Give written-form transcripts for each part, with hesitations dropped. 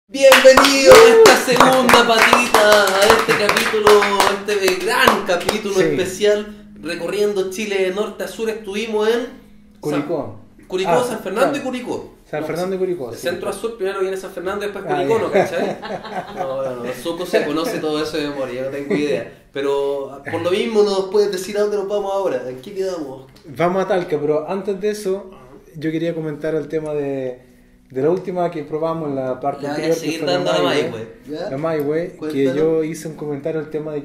Bienvenido a esta segunda patita, a este capítulo, este gran capítulo especial, recorriendo Chile de norte a sur. Estuvimos en Curicó. San Fernando y Curicó. San Fernando y Curicó. De Sí. centro a sur, primero viene San Fernando y después Curicó, ¿no? ¿Cachai? No, Suco se conoce todo eso de memoria, yo no tengo idea. Pero por lo mismo nos puedes decir a dónde nos vamos ahora, ¿en qué quedamos? Vamos a Talca, pero antes de eso, yo quería comentar el tema de la última que probamos en la parte anterior. Ya, seguir dando la Maihue. La Maihue, que yo hice un comentario el tema de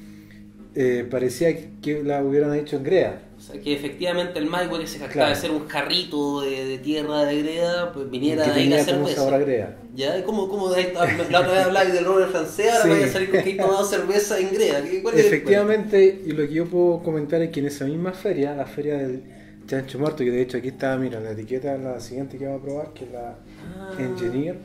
que parecía que la hubieran hecho en greda. O sea, que efectivamente el Maihue, que se jactaba de ser un jarrito de tierra de greda, pues viniera que ahí a tenía como cerveza. sabor a greda. ¿Ya? ¿Cómo la otra vez hablabas del roble francés, ahora voy a salir con que he tomado cerveza en greda? Efectivamente, y lo que yo puedo comentar es que en esa misma feria, la feria del Chancho Muerto, que de hecho aquí está, mira, la etiqueta es la siguiente que vamos a probar, que es la Engineer,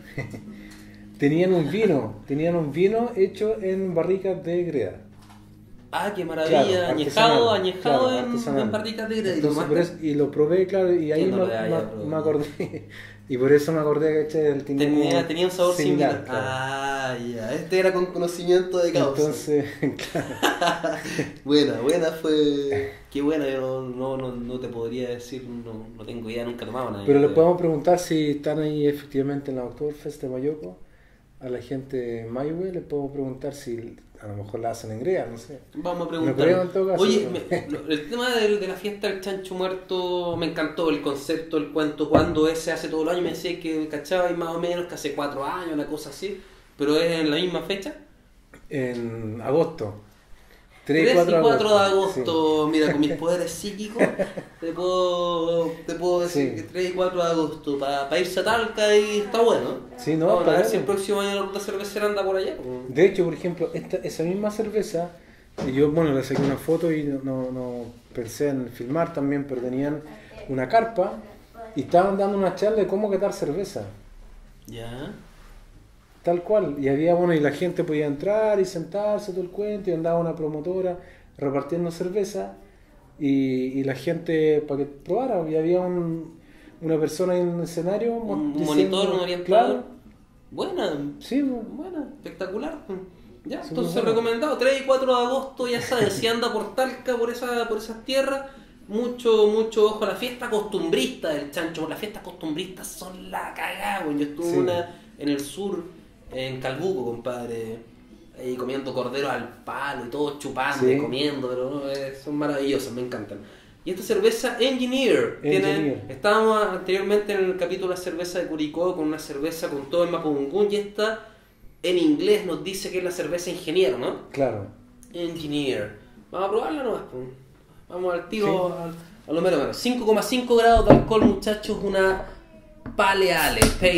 tenían un vino hecho en barricas de greda. Ah, qué maravilla, claro, añejado artesanal. en barricas de greda. Entonces, por eso, y lo probé, claro, y ahí me acordé, y por eso me acordé que el tenía un sabor similar. Claro. Ah, ya, este era con conocimiento de causa. Entonces, claro. buena fue. Qué buena, yo no te podría decir, no tengo idea, nunca he tomado nada. Pero le podemos preguntar si están ahí efectivamente en la Oktoberfest de Mayoco, a la gente de Maihue, le podemos preguntar si a lo mejor la hacen en greda, no sé. Vamos a preguntar. Oye, pero... el tema de la fiesta del Chancho Muerto me encantó, el concepto, el cuento, cuando se hace todos los años. Me decía que cachaba y más o menos que hace 4 años, una cosa así, pero es en la misma fecha. En agosto. 3 y 4 de agosto, sí. Mira, con mis poderes psíquicos te puedo decir que 3 y 4 de agosto para irse a Talca y está bueno. Sí, no, vamos a ver si el próximo año la ruta cervecera anda por allá. De hecho, por ejemplo, esa misma cerveza, yo le saqué una foto y no pensé en filmar también, pero tenían una carpa y estaban dando una charla de cómo catar cerveza. Ya. Tal cual, y había y la gente podía entrar y sentarse todo el cuento, y andaba una promotora repartiendo cerveza y la gente para que probara, y había una persona en el escenario, un diciendo, monitor, un orientador. Claro. Buena, sí, buena, espectacular. Ya, sí, entonces recomendado, 3 y 4 de agosto, ya sabes, si anda por Talca, por esas tierras, mucho ojo a la fiesta costumbrista del chancho. Las fiestas costumbristas son la cagada, yo estuve en el sur, en Calbuco, compadre, ahí comiendo cordero al palo y todos chupando y comiendo, pero son maravillosas, me encantan. Y esta cerveza Engineer. Estábamos anteriormente en el capítulo de la cerveza de Curicó con una cerveza con todo el mapudungún, y esta en inglés nos dice que es la cerveza ingeniero, ¿no? Claro. Engineer. Vamos a probarla nomás. Vamos al tiro, a lo menos. 5,5 grados de alcohol, muchachos, una Pale Ale.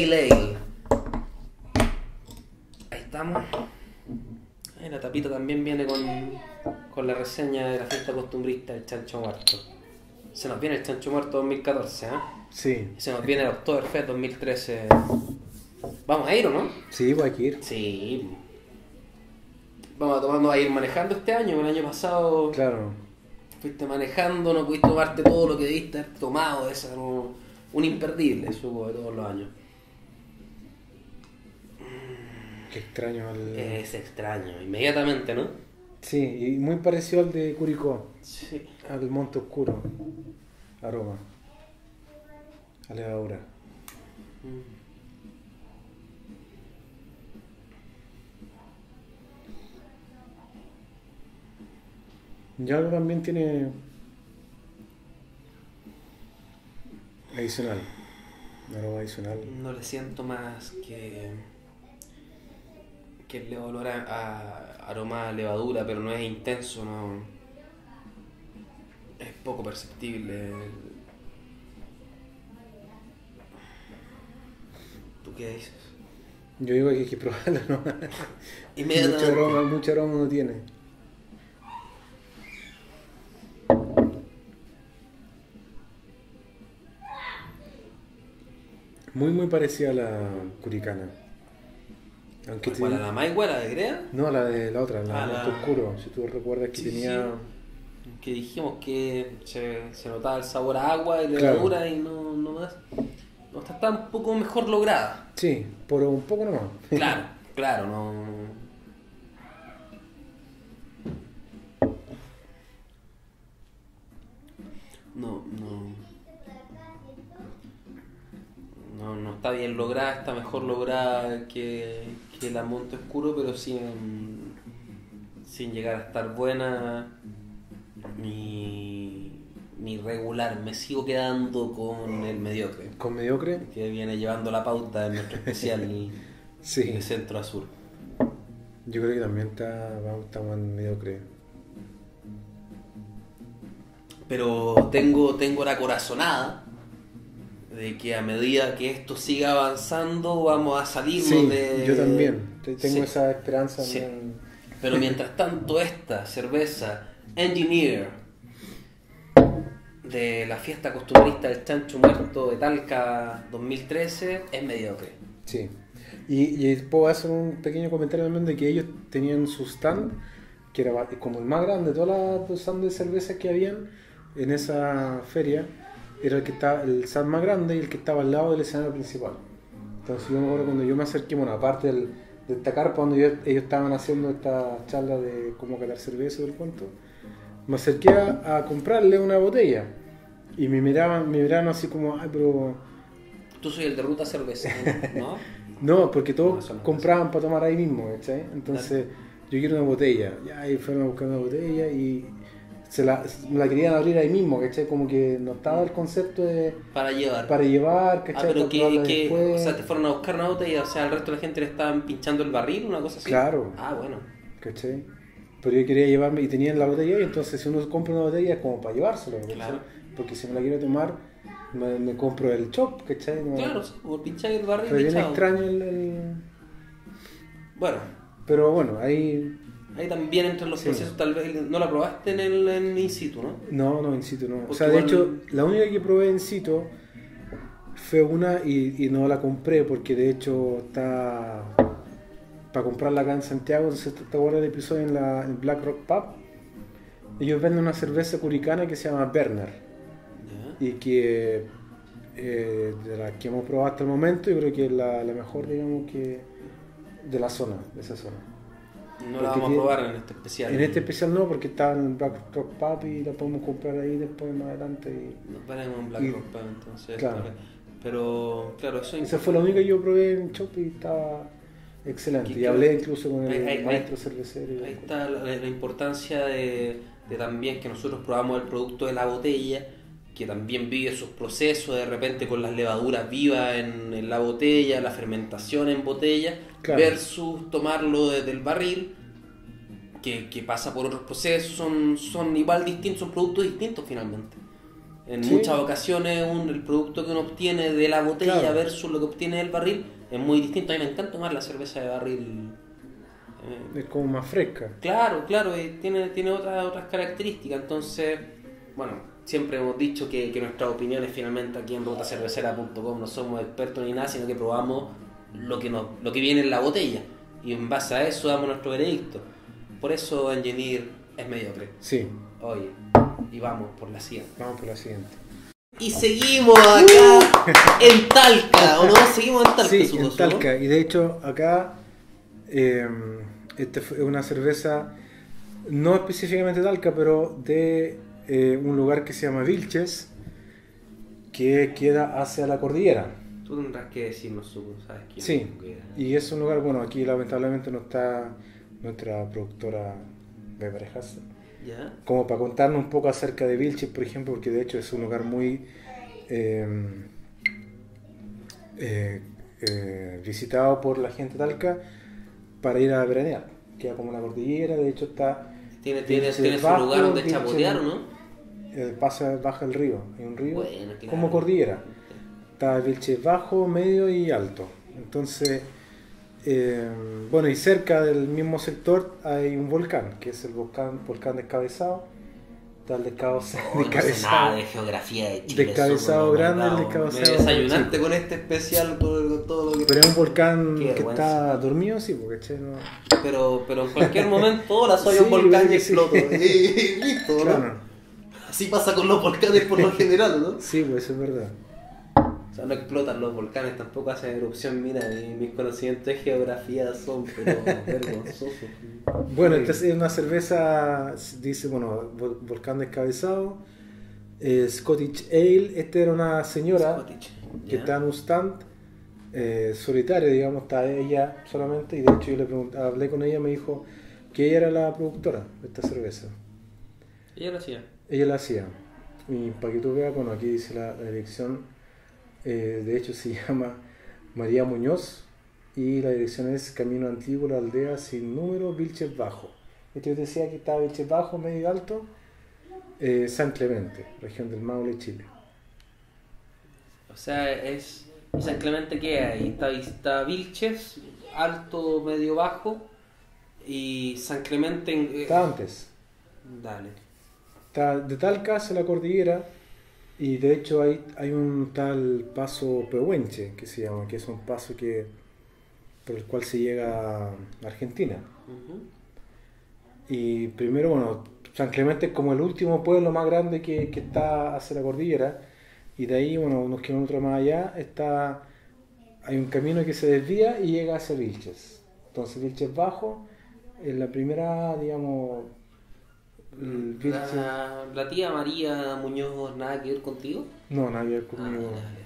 Ahí estamos. La tapita también viene con la reseña de la fiesta costumbrista del Chancho Muerto. Se nos viene el Chancho Muerto 2014, ¿eh? Sí. Se nos viene el Oktoberfest 2013. ¿Vamos a ir o no? Sí, voy a ir. Sí. Vamos a ir manejando este año. El año pasado claro. Fuiste manejando, no pudiste tomarte todo lo que debiste haber tomado. Es un imperdible, supongo, de todos los años. Qué extraño. Es extraño, inmediatamente, ¿no? Sí, y muy parecido al de Curicó. Sí. Al Monte Oscuro. Aroma. A levadura. Y algo también tiene adicional. Un aroma adicional. No le siento más que el olor a aroma a levadura, pero no es intenso, no. Es poco perceptible. ¿Tú qué dices? Yo digo que hay que probarla, ¿no? Inmediatamente. Mucho aroma no tiene. Muy parecida a la curicana. Aunque ¿cuál? ¿A la Maihue, la de greda? No, la de la otra, la Oscuro. Si tú recuerdas que tenía... Que dijimos que se notaba el sabor a agua y levadura, y no está un poco mejor lograda. Sí, por un poco nomás. Claro, claro, no. No está bien lograda, está mejor lograda que la Monte Oscuro, pero sin llegar a estar buena ni regular. Me sigo quedando con el mediocre. ¿Con mediocre? Que viene llevando la pauta en nuestro especial sí. de centro a sur. Yo creo que también está más mediocre. Pero tengo la corazonada de que a medida que esto siga avanzando vamos a salirnos de... Yo también, tengo esa esperanza. Sí. Pero mientras tanto esta cerveza Engineer de la fiesta costumbrista del Chancho Muerto de Talca 2013 es mediocre. Sí, y puedo hacer un pequeño comentario también de que ellos tenían su stand, que era como el más grande de todas las stands de cervezas que habían en esa feria. Era el que estaba el stand más grande y el que estaba al lado del escenario principal. Entonces yo me acuerdo cuando yo me acerqué, bueno, aparte de esta carpa donde ellos estaban haciendo esta charla de cómo catar cerveza y el cuento, me acerqué a comprarle una botella y me miraban así como, ay, pero... Tú soy el de Ruta Cerveza, ¿no? No, porque todos compraban para tomar ahí mismo, ¿cachai? Entonces yo quiero una botella, ya, y fueron a buscar una botella y... me la querían abrir ahí mismo, ¿cachai? Como que no estaba el concepto de... Para llevar, ¿cachai? pero que o sea, te fueron a buscar una botella, o sea, al resto de la gente le estaban pinchando el barril, una cosa así. Claro. Ah, bueno. ¿Cachai? Pero yo quería llevarme, y tenían la botella, y entonces si uno compra una botella es como para llevársela, ¿cachai? Claro. Porque si me la quiero tomar, me compro el chop, ¿cachai? Claro, o pinchar el barril. Fue bien extraño Bueno. Pero bueno, ahí también entre los procesos, tal vez no la probaste en in situ, ¿no? No, in situ no. Porque o sea, de hecho, la única que probé in situ fue una y no la compré porque de hecho está para comprarla acá en Santiago. Entonces, ¿te acuerdas del episodio en Black Rock Pub? Ellos venden una cerveza curicana que se llama Berner. ¿Ya? Y que de las que hemos probado hasta el momento, yo creo que es la mejor, digamos, que de la zona, de esa zona. No la vamos a probar en este especial. En este especial no, porque está en Black Rock Pub y la podemos comprar ahí después más adelante. Nos paremos en Black Rock Pub entonces. Claro. Pero claro, eso esa fue la única que yo probé en Shop y estaba excelente. Y hablé incluso con el maestro cervecero. Ahí está la importancia de también que nosotros probamos el producto de la botella, que también vive esos procesos de repente con las levaduras vivas en la botella, la fermentación en botella, claro, versus tomarlo desde el barril, que pasa por otros procesos, son igual distintos, son productos distintos finalmente. En muchas ocasiones el producto que uno obtiene de la botella, claro, versus lo que obtiene del barril es muy distinto. A mí me encanta tomar la cerveza de barril. Es como más fresca. Claro, tiene otras características. Entonces, bueno, siempre hemos dicho que nuestras opiniones finalmente aquí en rutacervecera.com no somos expertos ni nada, sino que probamos lo que viene en la botella y en base a eso damos nuestro veredicto. Por eso Engineer es mediocre. Sí. Oye, y vamos por la siguiente. Y seguimos acá en Talca, ¿o no? Seguimos en Talca. Sí, en Talca. ¿No? Y de hecho acá esta es una cerveza no específicamente Talca, pero de un lugar que se llama Vilches, que queda hacia la cordillera. Tú tendrás que decirnos, ¿sabes quién? Sí, y es un lugar, bueno, aquí lamentablemente no está nuestra productora Beverly Haas, ¿ya? Como para contarnos un poco acerca de Vilches, por ejemplo, porque de hecho es un lugar muy visitado por la gente de Talca para ir a veranear. Queda como la cordillera, de hecho está... ¿Tiene su lugar donde chapotear o no? Baja el río, hay un río, bueno, claro, como cordillera. Está Vilches bajo, medio y alto. Entonces, bueno, y cerca del mismo sector hay un volcán, que es el volcán Descabezado. Está el descabezado. No sé nada de geografía de Chile. Descabezado grande, el descabezado. Me desayunaste con este especial, con todo lo que... Pero es un volcán que está dormido, sí, porque no... Pero en cualquier momento, hola, soy un volcán y exploto. Y listo, ¿no? Claro. Así pasa con los volcanes por lo general, ¿no? Sí, pues eso es verdad. O sea, no explotan los volcanes, tampoco hacen erupción, mira, mis conocimientos de geografía son pero vergonzosos. Bueno, esta es una cerveza, dice, bueno, volcán descabezado, Scottish Ale. Esta era una señora Scottish, que ya. está en un stand solitaria, digamos, está ella solamente, y de hecho yo le pregunté, hablé con ella, me dijo que ella era la productora de esta cerveza. Ella lo hacía. Ella la hacía. Y para que tú veas, bueno, aquí dice la dirección, de hecho se llama María Muñoz, y la dirección es Camino Antiguo, la aldea sin número, Vilches Bajo. Esto yo te decía que estaba Vilches Bajo, medio y alto, San Clemente, región del Maule, Chile. O sea, es. ¿Y San Clemente qué hay? Está Vilches, alto, medio, bajo. Y San Clemente. Está antes. Dale. Está de Talca hacia la cordillera, y de hecho hay un tal paso Pehuenche, que se llama, que es un paso por el cual se llega a Argentina. Uh-huh. Y primero, bueno, San Clemente es como el último pueblo más grande que está hacia la cordillera, y de ahí, bueno, unos kilómetros más allá hay un camino que se desvía y llega hacia Vilches. Entonces Vilches Bajo es la primera, digamos, La tía María Muñoz, ¿nada que ver contigo? No, nada que ver conmigo. Dale.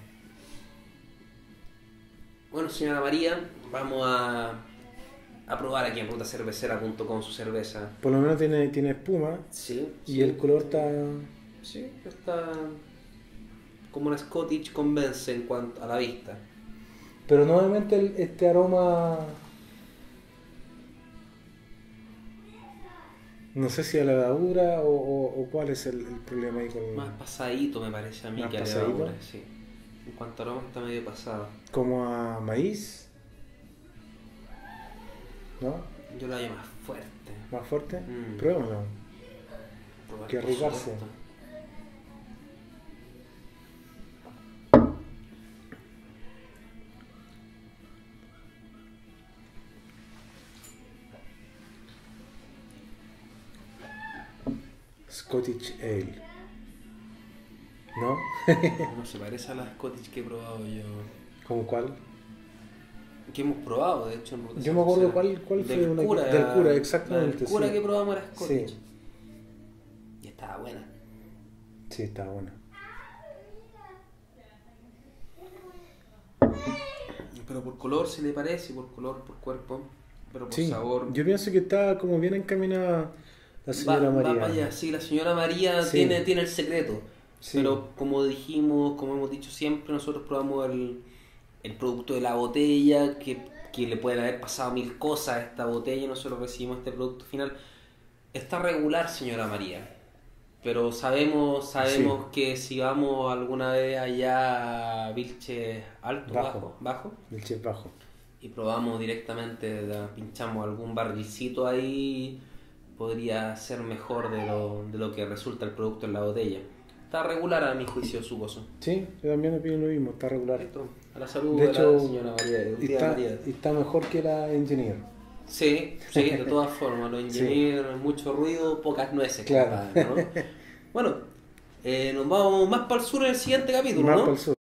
Bueno, señora María, vamos a probar aquí en rutacervecera.com su cerveza. Por lo menos tiene espuma, Sí. y sí. el color está... Sí, está como una Scottish convence en cuanto a la vista. Pero nuevamente este aroma... No sé si a levadura o cuál es el problema ahí con... Más pasadito me parece a mí ¿Más que a pasadito? levadura, sí. En cuanto a aroma está medio pasado. Como a maíz, ¿no? Yo lo hallo más fuerte. Más fuerte. Mm. Pruébalo. Probar, Que por arriesgarse. supuesto. Scottish Ale. ¿No? No se parece a la Scottish que he probado yo. ¿Como cuál? Que hemos probado, de hecho, en Ruta Yo me acuerdo Cervecera. cuál fue Del una... cura, Del cura, exactamente. Del cura sí. que probamos era Scottish. Sí. Y estaba buena. Sí, está buena. Pero por color se le parece, por color, por cuerpo. Pero por Sí, sabor. yo pienso que está como bien encaminada la señora Va María. para allá, sí, la señora María Sí. tiene el secreto. Sí. Pero como dijimos, como hemos dicho siempre, nosotros probamos el producto de la botella, que le pueden haber pasado 1000 cosas a esta botella, y nosotros recibimos este producto final. Está regular, señora María. Pero sabemos Sí. que si vamos alguna vez allá a Vilches alto, bajo, El chef bajo. y probamos directamente, pinchamos algún barrilcito ahí, podría ser mejor de lo que resulta el producto en la botella. Está regular a mi juicio su gozo. Sí, yo también opino lo mismo, está regular. Perfecto. A la salud De de hecho, la señora María. Y está mejor que la Engineer. Sí, sí, de todas formas, los ingenieros, mucho ruido, pocas nueces. Claro. Compadre, ¿no? Bueno, nos vamos más para el sur en el siguiente capítulo, Más ¿no? para el sur.